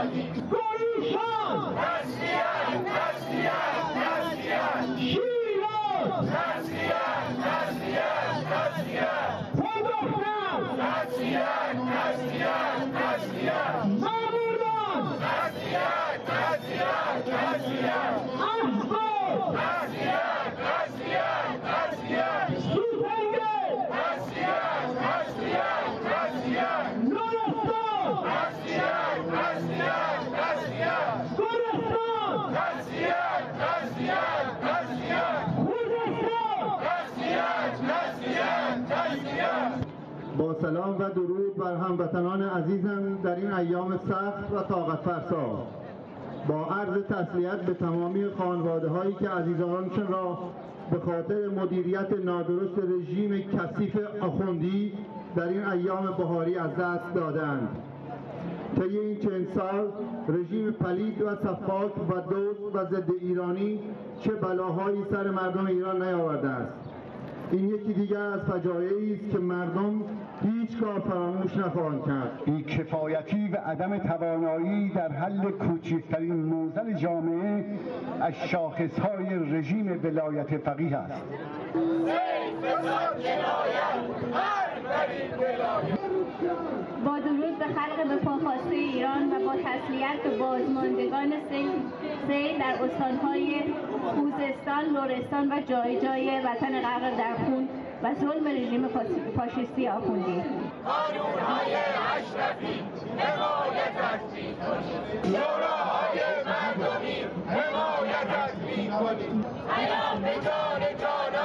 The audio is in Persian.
آزادی. گویشان تسلیت تسلیت تسلیت. شیراز تسلیت تسلیت تسلیت. پدوختر تسلیت تسلیت تسلیت. ماموران تسلیت تسلیت تسلیت. احزاب تسلیت تسلیت تسلیت. سوسنگه تسلیت تسلیت تسلیت. نورستان تسلیت تسلیت تسلیت. گلستان تسلیت تسلیت تسلیت. خوزستان تسلیت تسلیت تسلیت. با سلام و درود بر هموطنان عزیزم در این ایام سخت و طاقت فرسا، با عرض تسلیت به تمامی خانواده هایی که عزیزانشان را به خاطر مدیریت نادرست رژیم کثیف آخوندی در این ایام بهاری از دست دادند. طی این چند سال رژیم پلید و سفاک و دزد و ضد ایرانی چه بلاهایی سر مردم ایران نیاورده است. این یکی دیگر از فجایعی است که مردم هیچگاه فراموش نخواهند کرد. بی‌کفایتی و عدم توانایی در حل کوچکترین معضل جامعه از شاخصهای رژیم ولایت فقیه است. با درود به خلق به پاخواسته ایران و با تسلیت به بازماندگان سیل در استانهای خوزستان، لرستان و جای جای وطن غرق در خون و ظلم رژیم فاشیستی آخوندی. قانون‌های اشرفی حمایتت می‌کنیم. شوراهای مردمی حمایتت می‌کنیم. پیام به جان